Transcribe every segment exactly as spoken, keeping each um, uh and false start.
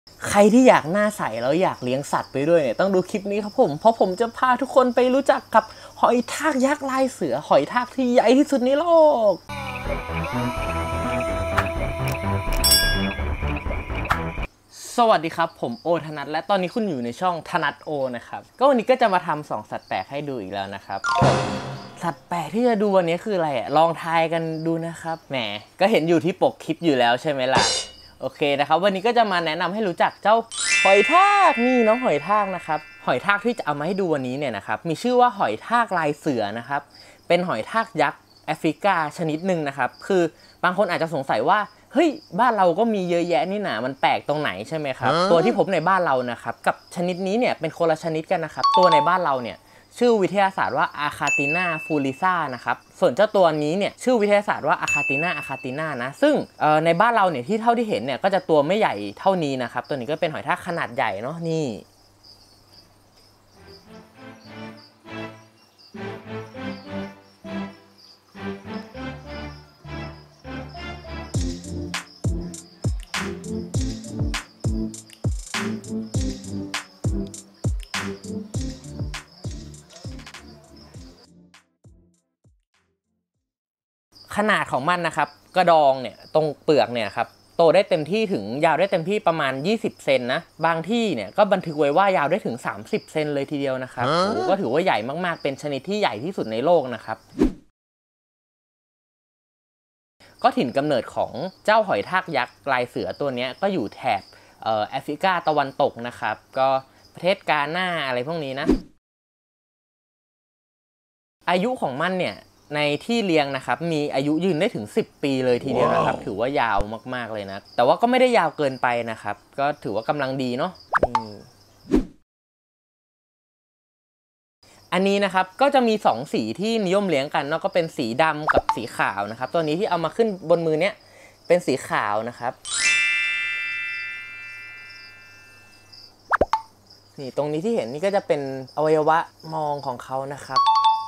ใครที่อยากหน้าใสแล้วอยากเลี้ยงสัตว์ไปด้วยเนี่ยต้องดูคลิปนี้ครับผมเพราะผมจะพาทุกคนไปรู้จักกับหอยทากยักษ์ลายเสือหอยทากที่ใหญ่ที่สุดในโลกสวัสดีครับผมโอธนัทและตอนนี้คุณอยู่ในช่องธนัทโอนะครับก็วันนี้ก็จะมาทำสองสัตว์แปลกให้ดูอีกแล้วนะครับสัตว์แปลกที่จะดูวันนี้คืออะไรอ่ะลองทายกันดูนะครับแหมก็เห็นอยู่ที่ปกคลิปอยู่แล้วใช่ไหมล่ะโอเคนะครับวันนี้ก็จะมาแนะนำให้รู้จักเจ้าหอยทากนี่น้องหอยทากนะครับหอยทากที่จะเอามาให้ดูวันนี้เนี่ยนะครับมีชื่อว่าหอยทากลายเสือนะครับเป็นหอยทากยักษ์แอฟริกาชนิดหนึ่งนะครับคือบางคนอาจจะสงสัยว่าเฮ้ยบ้านเราก็มีเยอะแยะนี่หนามันแปลกตรงไหนใช่ไหมครับตัวที่พบในบ้านเรานะครับกับชนิดนี้เนี่ยเป็นคนละชนิดกันนะครับตัวในบ้านเราเนี่ยชื่อวิทยาศาสตร์ว่าอาคาตินาฟูลิซ่านะครับส่วนเจ้าตัวนี้เนี่ยชื่อวิทยาศาสตร์ว่าอาคาตินาอาคาตินานะซึ่งในบ้านเราเนี่ยที่เท่าที่เห็นเนี่ยก็จะตัวไม่ใหญ่เท่านี้นะครับตัวนี้ก็เป็นหอยทากขนาดใหญ่เนาะนี่ขนาดของมันนะครับกระดองเนี่ยตรงเปลือกเนี่ยครับโตได้เต็มที่ถึงยาวได้เต็มที่ประมาณยี่สิบเซนนะบางที่เนี่ยก็บันทึกไว้ว่ายาวได้ถึงสามสิบเซนเลยทีเดียวนะครับโอ้ก็ถือว่าใหญ่มากๆเป็นชนิดที่ใหญ่ที่สุดในโลกนะครับก็ถิ่นกำเนิดของเจ้าหอยทากยักษ์ลายเสือตัวนี้ก็อยู่แถบแอฟริกาตะวันตกนะครับก็ประเทศกาหน้าอะไรพวกนี้นะอายุของมันเนี่ยในที่เลี้ยงนะครับมีอายุยืนได้ถึงสิบปีเลยทีเดียวนะครับ wow. ถือว่ายาวมากๆเลยนะแต่ว่าก็ไม่ได้ยาวเกินไปนะครับก็ถือว่ากำลังดีเนาะอันนี้นะครับก็จะมีสองสีที่นิยมเลี้ยงกันเนาะก็เป็นสีดำกับสีขาวนะครับตัวนี้ที่เอามาขึ้นบนมือเนี้ยเป็นสีขาวนะครับนี่ตรงนี้ที่เห็นนี่ก็จะเป็นอวัยวะมองของเขานะครับ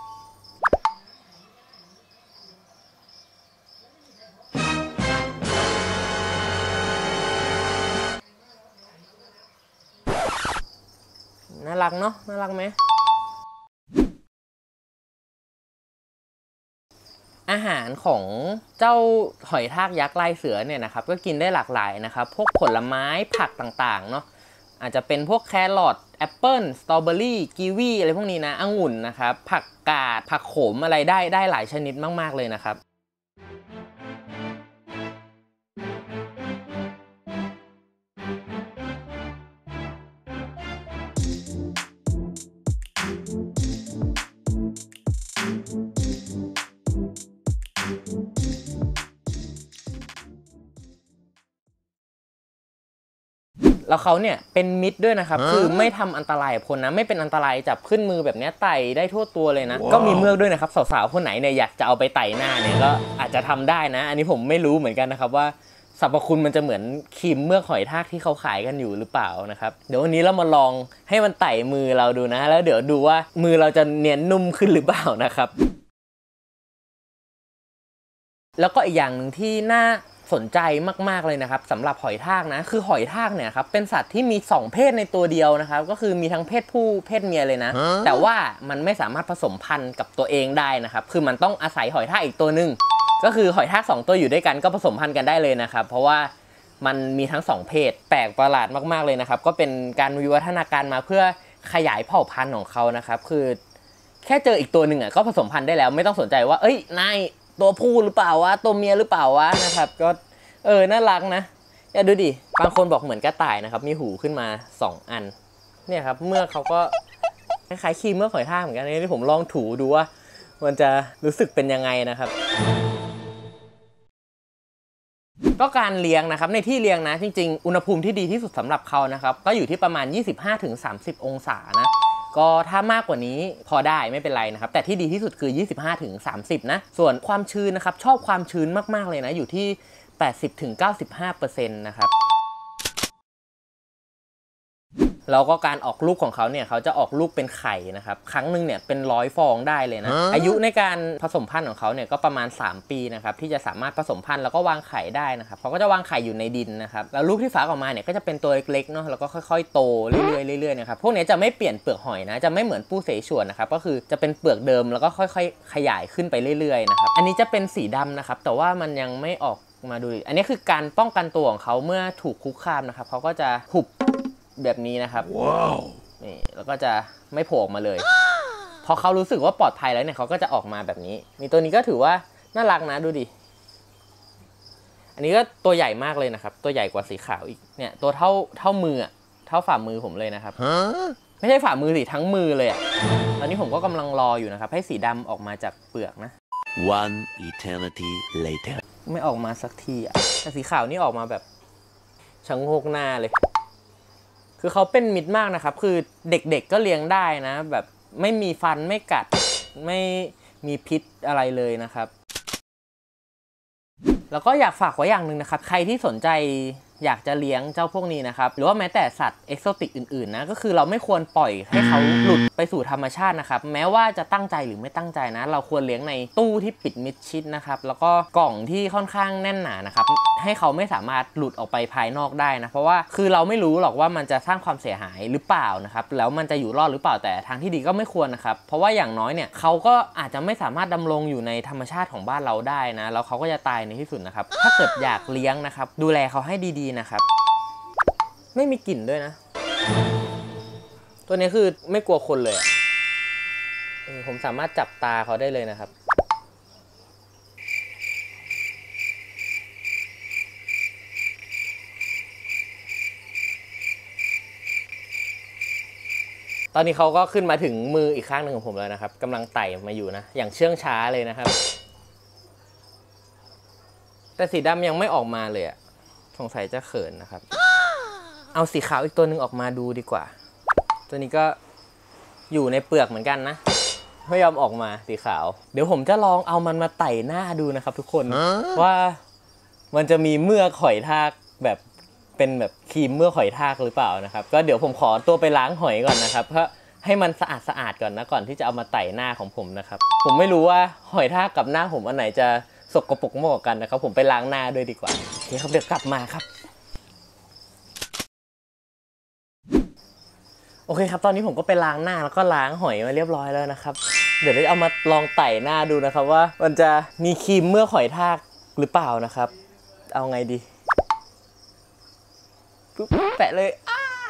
น่ารักเนาะน่ารักไหมอาหารของเจ้าหอยทากยักษ์ลายเสือเนี่ยนะครับก็กินได้หลากหลายนะครับพวกผลไม้ผักต่างๆเนาะอาจจะเป็นพวกแครอทแอปเปิ้ลสตรอเบอรี่กีวีอะไรพวกนี้นะองุ่นนะครับผักกาดผักโขมอะไรได้ได้หลายชนิดมากๆเลยนะครับแล้วเขาเนี่ยเป็นมิตรด้วยนะครับคือไม่ทำอันตรายกับคนนะไม่เป็นอันตรายจับขึ้นมือแบบนี้ไต่ได้ทั่วตัวเลยนะ wow. ก็มีเมือกด้วยนะครับสาวๆคนไหนเนี่ยอยากจะเอาไปไต่หน้าเนี่ยก็อาจจะทำได้นะอันนี้ผมไม่รู้เหมือนกันนะครับว่าสรรพคุณมันจะเหมือนครีมเมือกหอยทากที่เขาขายกันอยู่หรือเปล่านะครับเดี๋ยววันนี้เรามาลองให้มันไต่มือเราดูนะแล้วเดี๋ยวดูว่ามือเราจะเนียนนุ่มขึ้นหรือเปล่านะครับแล้วก็อีกอย่างหนึ่งที่น่าสนใจมากๆเลยนะครับสำหรับหอยทากนะคือหอยทากเนี่ยครับเป็นสัตว์ที่มีสองเพศในตัวเดียวนะครับก็คือมีทั้งเพศผู้เพศเมียเลยนะแต่ว่ามันไม่สามารถผสมพันธุ์กับตัวเองได้นะครับคือมันต้องอาศัยหอยทากอีกตัวหนึ่งก็คือหอยทากสองตัวอยู่ด้วยกันก็ผสมพันธุ์กันได้เลยนะครับเพราะว่ามันมีทั้งสองเพศแปลกประหลาดมากๆเลยนะครับก็เป็นการวิวัฒนาการมาเพื่อขยายเผ่าพันธุ์ของเขานะครับคือแค่เจออีกตัวหนึ่งอ่ะก็ผสมพันธุ์ได้แล้วไม่ต้องสนใจว่าเอ้ยนายตัวผู้หรือเปล่าวะตัวเมียหรือเปล่าวะนะครับก็เออน่ารักนะอย่าดูดิบางคนบอกเหมือนกระต่ายนะครับมีหูขึ้นมาสองอันเนี่ยครับเมื่อเขาก็คล้ายๆครีมเมื่อหอยทากเหมือนกันนี่ผมลองถูดูว่ามันจะรู้สึกเป็นยังไงนะครับก็การเลี้ยงนะครับในที่เลี้ยงนะจริงๆอุณหภูมิที่ดีที่สุดสำหรับเขานะครับก็อยู่ที่ประมาณ ยี่สิบห้าถึงสามสิบ องศานะก็ถ้ามากกว่านี้พอได้ไม่เป็นไรนะครับแต่ที่ดีที่สุดคือ ยี่สิบห้าถึงสามสิบ นะส่วนความชื้นนะครับชอบความชื้นมากๆเลยนะอยู่ที่ แปดสิบถึงเก้าสิบห้าเปอร์เซ็นต์ นะครับแล้วก็การออกลูกของเขาเนี่ยเขาจะออกลูกเป็นไข่นะครับครั้งหนึ่งเนี่ยเป็นร้อยฟองได้เลยนะอายุในการผสมพันธุ์ของเขาเนี่ยก็ประมาณสามปีนะครับที่จะสามารถผสมพันธุ์แล้วก็วางไข่ได้นะครับเขาก็จะวางไข่อยู่ในดินนะครับแล้วลูกที่ฟักออกมาเนี่ยก็จะเป็นตัวเล็กๆเนาะแล้วก็ค่อยๆโตเรื่อยๆเรื่อยๆนะครับพวกนี้จะไม่เปลี่ยนเปลือกหอยนะจะไม่เหมือนปูเสฉวนนะครับก็คือจะเป็นเปลือกเดิมแล้วก็ค่อยๆขยายขึ้นไปเรื่อยๆนะครับอันนี้จะเป็นสีดำนะครับแต่ว่ามันยังไม่ออกมาดูอันนี้คือการป้องกันตัวของเขาเมื่อถูกคุกคามนะครับเขาก็จะหุบแบบนี้นะครับว้าวนี่แล้วก็จะไม่โผล่ออกมาเลยพอเขารู้สึกว่าปลอดภัยแล้วเนี่ยเขาก็จะออกมาแบบนี้มีตัวนี้ก็ถือว่าน่ารักนะดูดิอันนี้ก็ตัวใหญ่มากเลยนะครับตัวใหญ่กว่าสีขาวอีกเนี่ยตัวเท่าเท่ามือเท่าฝ่ามือผมเลยนะครับไม่ใช่ฝ่ามือสิทั้งมือเลยอ่ะตอนนี้ผมก็กำลังรออยู่นะครับให้สีดำออกมาจากเปลือกนะ One eternity later ไม่ออกมาสักทีอ่ะแต่สีขาวนี่ออกมาแบบชะโงกหน้าเลยคือเขาเป็นมิตรมากนะครับคือเด็กๆก็เลี้ยงได้นะแบบไม่มีฟันไม่กัดไม่มีพิษอะไรเลยนะครับแล้วก็อยากฝากไว้อย่างหนึ่งนะครับใครที่สนใจอยากจะเลี้ยงเจ้าพวกนี้นะครับหรือว่าแม้แต่สัตว์เอกโซติกอื่นๆนะก็คือเราไม่ควรปล่อยให้เขาหลุดไปสู่ธรรมชาตินะครับแม้ว่าจะตั้งใจหรือไม่ตั้งใจนะเราควรเลี้ยงในตู้ที่ปิดมิดชิดนะครับแล้วก็กล่องที่ค่อนข้างแน่นหนานะครับให้เขาไม่สามารถหลุดออกไปภายนอกได้นะเพราะว่าคือเราไม่รู้หรอกว่ามันจะสร้างความเสียหายหรือเปล่านะครับแล้วมันจะอยู่รอดหรือเปล่าแต่ทางที่ดีก็ไม่ควรนะครับเพราะว่าอย่างน้อยเนี่ยเขาก็อาจจะไม่สามารถดำรงอยู่ในธรรมชาติของบ้านเราได้นะแล้วเขาก็จะตายในที่สุดนะครับถ้าเกิดอยากเลี้ยงนะครับดูแลเขาให้ดีๆนะครับไม่มีกลิ่นด้วยนะตัวนี้คือไม่กลัวคนเลยผมสามารถจับตาเขาได้เลยนะครับตอนนี้เขาก็ขึ้นมาถึงมืออีกข้างหนึ่งของผมแล้วนะครับกำลังไต่มาอยู่นะอย่างเชื่องช้าเลยนะครับแต่สีดำยังไม่ออกมาเลยอะสงสัยจะเขินนะครับเอาสีขาวอีกตัวหนึ่งออกมาดูดีกว่าตัวนี้ก็อยู่ในเปลือกเหมือนกันนะไม่ยอมออกมาสีขาวเดี๋ยวผมจะลองเอามันมาไต่หน้าดูนะครับทุกคนว่ามันจะมีเมือกหอยทากแบบเป็นแบบครีมเมือกหอยทากหรือเปล่านะครับก็เดี๋ยวผมขอตัวไปล้างหอยก่อนนะครับเพื่อให้มันสะอาดสะอาดก่อนนะก่อนที่จะเอามาไต่หน้าของผมนะครับผมไม่รู้ว่าหอยทากกับหน้าผมอันไหนจะสกปรกมากกว่ากันนะครับผมไปล้างหน้าด้วยดีกว่าโอเคครับเดี๋ยวกลับมาครับโอเคครับตอนนี้ผมก็ไปล้างหน้าแล้วก็ล้างหอยมาเรียบร้อยแล้วนะครับเดี๋ยวเราเอามาลองไต่หน้าดูนะครับว่ามันจะมีครีมเมือกหอยทากหรือเปล่านะครับเอาไงดีปุ๊บแปะเลย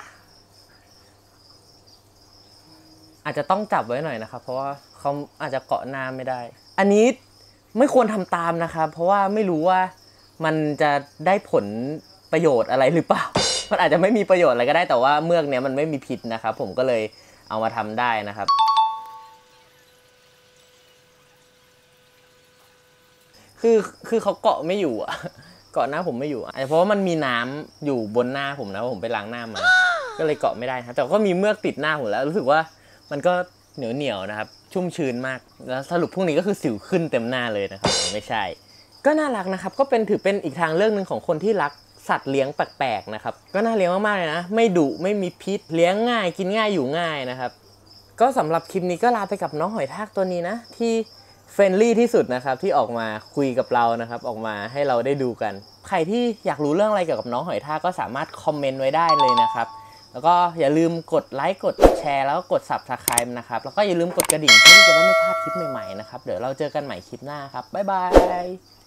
อาจจะต้องจับไว้หน่อยนะครับเพราะว่าเขาอาจจะเกาะหน้าไม่ได้อันนี้ไม่ควรทำตามนะครับเพราะว่าไม่รู้ว่ามันจะได้ผลประโยชน์อะไรหรือเปล่ามันอาจจะไม่มีประโยชน์อะไรก็ได้แต่ว่าเมือกเนี้ยมันไม่มีพิษนะครับผมก็เลยเอามาทำได้นะครับคือคือเขาเกาะไม่อยู่อ่ะเกาะหน้าผมไม่อยู่เพราะว่ามันมีน้ำอยู่บนหน้าผมนะผมไปล้างหน้ามาก็เลยเกาะไม่ได้ครับแต่ก็มีเมือกติดหน้าผมแล้วรู้สึกว่ามันก็เหนียวเหนียวนะครับชุ่มชื้นมากแล้วสรุปพวกนี้ก็คือสิวขึ้นเต็มหน้าเลยนะครับไม่ใช่ก็น่ารักนะครับก็เป็นถือเป็นอีกทางเรื่องหนึ่งของคนที่รักสัตว์เลี้ยงแปลกๆนะครับก็น่าเลี้ยงมากๆเลยนะไม่ดุไม่มีพิษเลี้ยงง่ายกินง่ายอยู่ง่ายนะครับก็สำหรับคลิปนี้ก็ลาไปกับน้องหอยทากตัวนี้นะที่เฟรนลี่ที่สุดนะครับที่ออกมาคุยกับเรานะครับออกมาให้เราได้ดูกันใครที่อยากรู้เรื่องอะไรเกี่ยวกับน้องหอยทากก็สามารถคอมเมนต์ไว้ได้เลยนะครับแล้วก็อย่าลืมกดไลค์กดแชร์แล้วก็กด ซับสไครบ์ นะครับแล้วก็อย่าลืมกดกระดิ่งเพื่อที่จะได้ไม่พลาดคลิปใหม่ๆนะครับเดี๋ยวเราเจอกันใหม่คลิปหน้าครับบ๊ายบาย